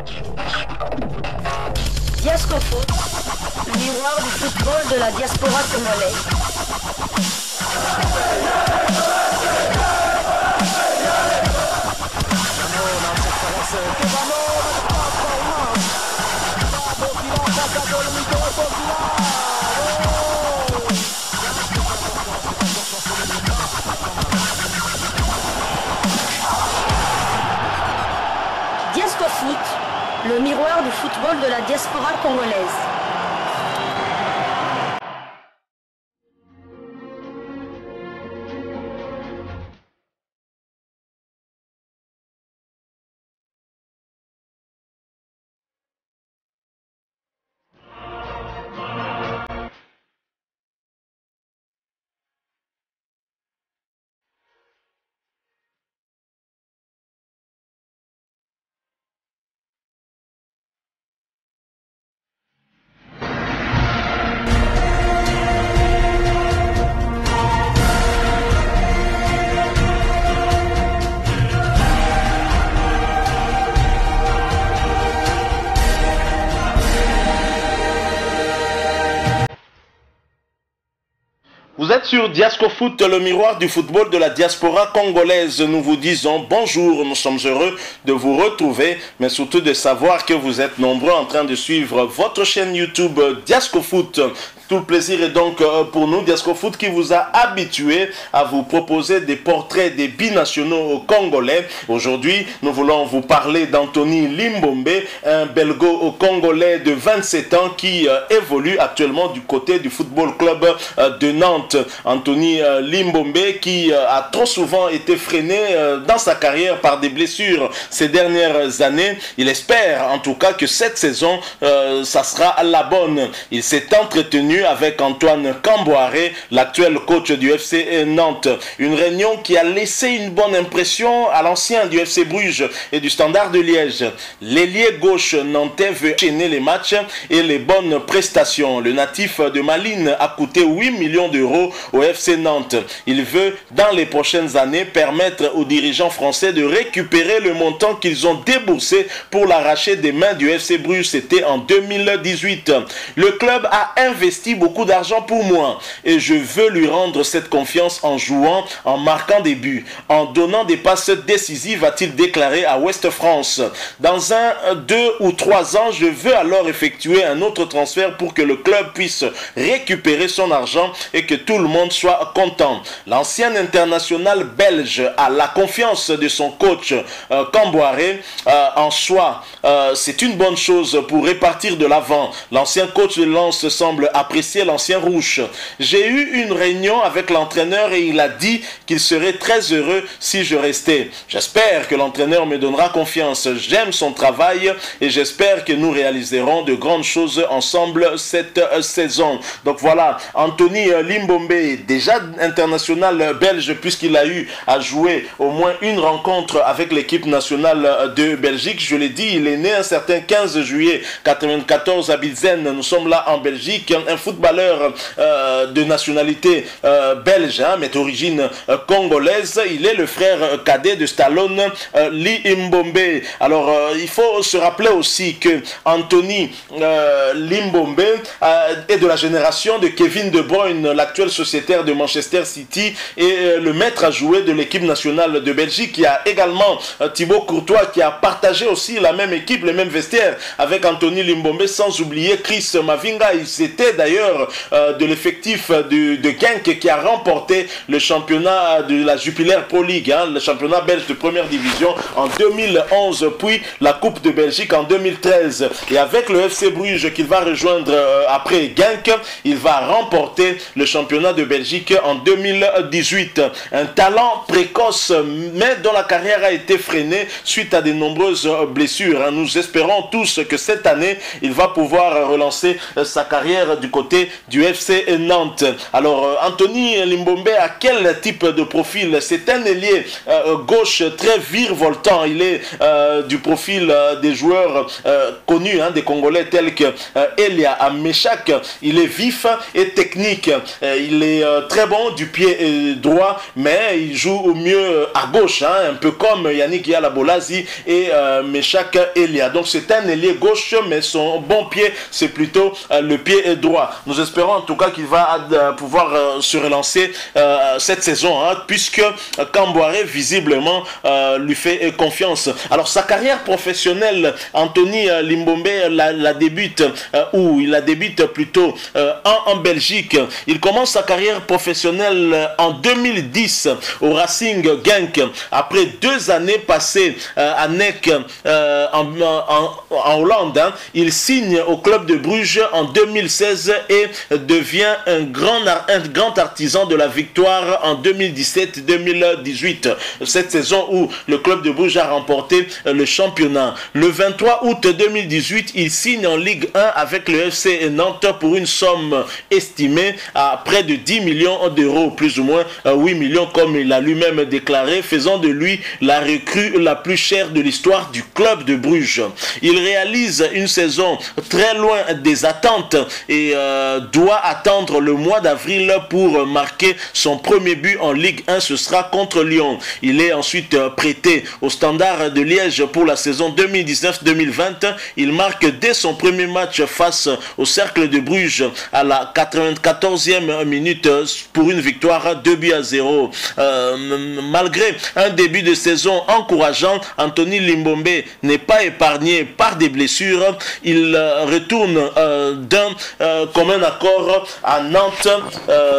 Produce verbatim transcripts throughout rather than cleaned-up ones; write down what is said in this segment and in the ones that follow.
Diasco Foot, le miroir du football de la diaspora congolaise. Diasco Foot, le miroir du football de la diaspora congolaise. Vous êtes sur Diasco Foot, le miroir du football de la diaspora congolaise. Nous vous disons bonjour, nous sommes heureux de vous retrouver, mais surtout de savoir que vous êtes nombreux en train de suivre votre chaîne YouTube Diasco Foot. Tout le plaisir est donc pour nous, Diasco Foot, qui vous a habitué à vous proposer des portraits des binationaux congolais. Aujourd'hui, nous voulons vous parler d'Anthony Limbombe, un belgo-congolais de vingt-sept ans qui euh, évolue actuellement du côté du football club euh, de Nantes. Anthony euh, Limbombe qui euh, a trop souvent été freiné euh, dans sa carrière par des blessures ces dernières années. Il espère en tout cas que cette saison, euh, ça sera la bonne. Il s'est entretenu avec Antoine Camboire, l'actuel coach du F C Nantes. Une réunion qui a laissé une bonne impression à l'ancien du F C Bruges et du Standard de Liège. L'ailier gauche nantais veut enchaîner les matchs et les bonnes prestations. Le natif de Malines a coûté huit millions d'euros au F C Nantes. Il veut, dans les prochaines années, permettre aux dirigeants français de récupérer le montant qu'ils ont déboursé pour l'arracher des mains du F C Bruges. C'était en deux mille dix-huit. Le club a investi beaucoup d'argent pour moi et je veux lui rendre cette confiance en jouant, en marquant des buts, en donnant des passes décisives, a-t-il déclaré à Ouest France. Dans un, deux ou trois ans, je veux alors effectuer un autre transfert pour que le club puisse récupérer son argent et que tout le monde soit content. L'ancien international belge a la confiance de son coach euh, Camboire. Euh, en soi, euh, c'est une bonne chose pour répartir de l'avant. L'ancien coach de Lens semble apprécier l'ancien rouge. J'ai eu une réunion avec l'entraîneur et il a dit qu'il serait très heureux si je restais. J'espère que l'entraîneur me donnera confiance. J'aime son travail et j'espère que nous réaliserons de grandes choses ensemble cette euh, saison. Donc voilà, Anthony Limbombe, déjà international belge puisqu'il a eu à jouer au moins une rencontre avec l'équipe nationale de Belgique. Je l'ai dit, il est né un certain quinze juillet quatre-vingt-quatorze à Bilzen. Nous sommes là en Belgique. Un footballeur euh, de nationalité euh, belge, hein, mais d'origine euh, congolaise. Il est le frère euh, cadet de Stallone euh, Limbombe. Alors, euh, il faut se rappeler aussi que Anthony euh, Limbombe euh, est de la génération de Kevin De Bruyne, l'actuel sociétaire de Manchester City, et euh, le maître à jouer de l'équipe nationale de Belgique. Il y a également euh, Thibaut Courtois qui a partagé aussi la même équipe, les mêmes vestiaires avec Anthony Limbombe, sans oublier Chris Mavinga. Il s'était d'ailleurs euh, de l'effectif de, de Genk qui a remporté le championnat de la Jupiler Pro League, hein, le championnat belge de première division en deux mille onze, puis la Coupe de Belgique en deux mille treize. Et avec le F C Bruges qu'il va rejoindre euh, après Genk, il va remporter le championnat de Belgique en deux mille dix-huit. Un talent précoce, mais dont la carrière a été freinée suite à de nombreuses blessures. Hein. Nous espérons tous que cette année, il va pouvoir relancer sa carrière du côté côté du F C Nantes. Alors, Anthony Limbombe a quel type de profil? C'est un ailier euh, gauche très virevoltant. Il est euh, du profil euh, des joueurs euh, connus, hein, des Congolais tels que euh, Elia Ameshak. Il est vif et technique. Euh, il est euh, très bon du pied euh, droit, mais il joue au mieux à gauche, hein, un peu comme Yannick Yalabolazi et euh, Meshak Elia. Donc c'est un ailier gauche, mais son bon pied, c'est plutôt euh, le pied droit. Nous espérons en tout cas qu'il va euh, pouvoir euh, se relancer euh, cette saison, hein, puisque euh, Camboire visiblement euh, lui fait euh, confiance. Alors sa carrière professionnelle, Anthony euh, Limbombe la, la débute, euh, ou il la débute plutôt euh, en, en Belgique. Il commence sa carrière professionnelle euh, en deux mille dix au Racing Genk. Après deux années passées euh, à Neck euh, en, en, en Hollande, hein, il signe au club de Bruges en deux mille seize et devient un grand, un grand artisan de la victoire en deux mille dix-sept deux mille dix-huit. Cette saison où le club de Bruges a remporté le championnat. Le vingt-trois août deux mille dix-huit, il signe en Ligue un avec le F C Nantes pour une somme estimée à près de dix millions d'euros, plus ou moins huit millions comme il a lui-même déclaré, faisant de lui la recrue la plus chère de l'histoire du club de Bruges. Il réalise une saison très loin des attentes et euh, doit attendre le mois d'avril pour marquer son premier but en Ligue un. Ce sera contre Lyon. Il est ensuite prêté au Standard de Liège pour la saison deux mille dix-neuf deux mille vingt. Il marque dès son premier match face au Cercle de Bruges à la quatre-vingt-quatorzième minute pour une victoire deux buts à zéro. Euh, malgré un début de saison encourageant, Anthony Limbombe n'est pas épargné par des blessures. Il euh, retourne euh, d'un euh, commun accord à Nantes euh,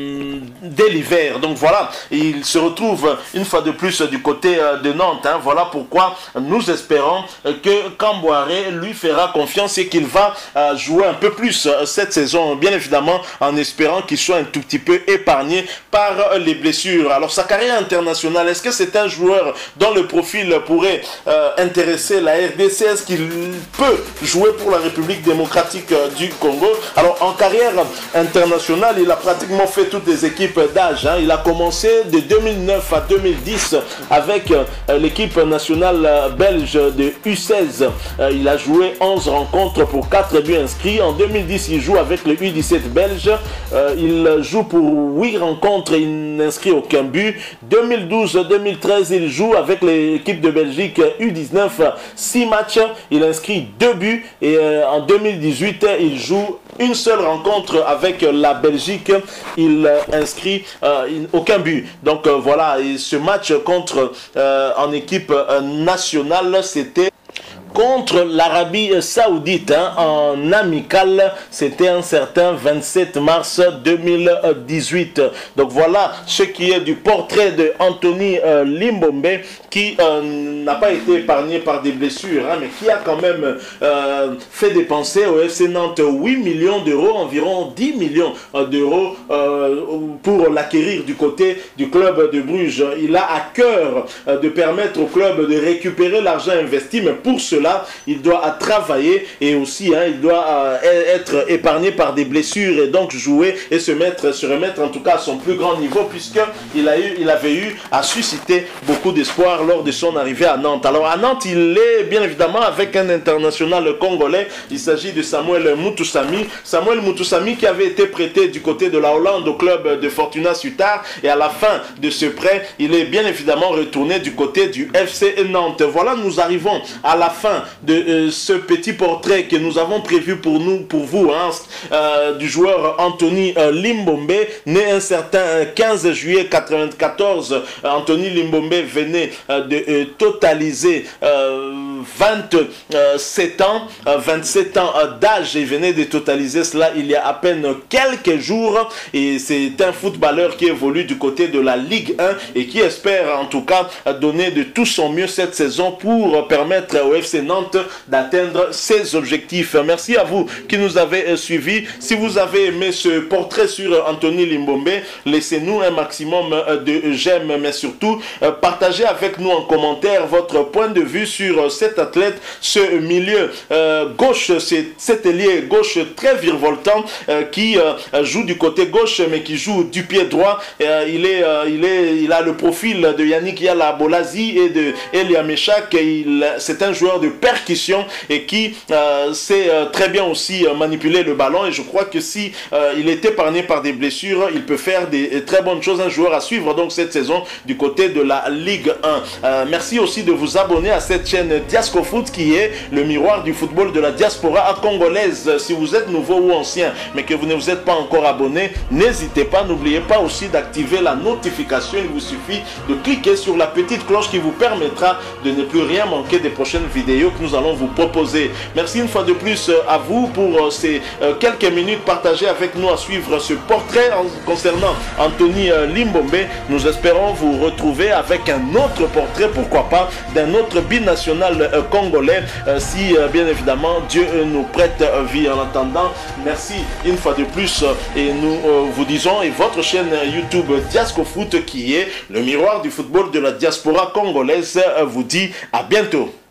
dès l'hiver. Donc voilà, il se retrouve une fois de plus du côté euh, de Nantes. Hein. Voilà pourquoi nous espérons que Camboire lui fera confiance et qu'il va euh, jouer un peu plus euh, cette saison, bien évidemment en espérant qu'il soit un tout petit peu épargné par euh, les blessures. Alors sa carrière internationale, est-ce que c'est un joueur dont le profil pourrait euh, intéresser la R D C? Est-ce qu'il peut jouer pour la République démocratique euh, du Congo? Alors en carrière internationale, il a pratiquement fait toutes les équipes d'âge. Hein. Il a commencé de deux mille neuf à deux mille dix avec euh, l'équipe nationale euh, belge de U seize. Euh, il a joué onze rencontres pour quatre buts inscrits. En deux mille dix, il joue avec le U dix-sept belge. Euh, il joue pour huit rencontres et il n'inscrit aucun but. deux mille douze deux mille treize, il joue avec l'équipe de Belgique U dix-neuf, six matchs. Il inscrit deux buts et euh, en deux mille dix-huit, il joue une seule rencontre avec la Belgique. Il euh, inscrit euh, aucun but. Donc euh, voilà, et ce match contre euh, en équipe euh, nationale, c'était contre l'Arabie Saoudite, hein, en amical. C'était un certain vingt-sept mars deux mille dix-huit. Donc voilà ce qui est du portrait de Anthony euh, Limbombe, qui euh, n'a pas été épargné par des blessures, hein, mais qui a quand même euh, fait dépenser au F C Nantes huit millions d'euros, environ dix millions d'euros euh, pour l'acquérir du côté du club de Bruges. Il a à cœur euh, de permettre au club de récupérer l'argent investi, mais pour cela, il doit travailler et aussi hein, il doit euh, être épargné par des blessures et donc jouer et se mettre, se remettre en tout cas à son plus grand niveau, puisqu'il a eu, il avait eu à susciter beaucoup d'espoir lors de son arrivée à Nantes. Alors à Nantes, il est bien évidemment avec un international congolais. Il s'agit de Samuel Mutusami. Samuel Mutusami qui avait été prêté du côté de la Hollande au club de Fortuna Sittard, et à la fin de ce prêt, il est bien évidemment retourné du côté du F C Nantes. Voilà, nous arrivons à la fin de euh, ce petit portrait que nous avons prévu pour nous, pour vous, hein, euh, du joueur Anthony euh, Limbombe, né un certain euh, quinze juillet quatre-vingt-quatorze. Euh, Anthony Limbombe venait euh, de euh, totaliser euh, vingt-sept ans, euh, vingt-sept ans euh, d'âge. Il venait de totaliser cela il y a à peine quelques jours, et c'est un footballeur qui évolue du côté de la Ligue un et qui espère en tout cas donner de tout son mieux cette saison pour permettre au F C Nantes d'atteindre ses objectifs. Merci à vous qui nous avez suivis. Si vous avez aimé ce portrait sur Anthony Limbombe, laissez-nous un maximum de j'aime, mais surtout partagez avec nous en commentaire votre point de vue sur cette cet athlète, ce milieu euh, gauche, c'est cet ailier gauche très virevoltant euh, qui euh, joue du côté gauche mais qui joue du pied droit. Euh, il, est, euh, il, est, il a le profil de Yannick Yala Bolazi et de Elia Meshak. C'est un joueur de percussion et qui euh, sait euh, très bien aussi euh, manipuler le ballon, et je crois que si euh, il est épargné par des blessures, il peut faire des, des très bonnes choses. Un joueur à suivre donc cette saison du côté de la Ligue un. Euh, merci aussi de vous abonner à cette chaîne Diasco Foot qui est le miroir du football de la diaspora congolaise. Si vous êtes nouveau ou ancien mais que vous ne vous êtes pas encore abonné, n'hésitez pas, n'oubliez pas aussi d'activer la notification. Il vous suffit de cliquer sur la petite cloche qui vous permettra de ne plus rien manquer des prochaines vidéos que nous allons vous proposer. Merci une fois de plus à vous pour ces quelques minutes partagées avec nous à suivre ce portrait concernant Anthony Limbombe. Nous espérons vous retrouver avec un autre portrait, pourquoi pas, d'un autre binational congolais, si bien évidemment Dieu nous prête vie. En attendant, merci une fois de plus et nous vous disons, et votre chaîne YouTube Diasco Foot qui est le miroir du football de la diaspora congolaise vous dit à bientôt.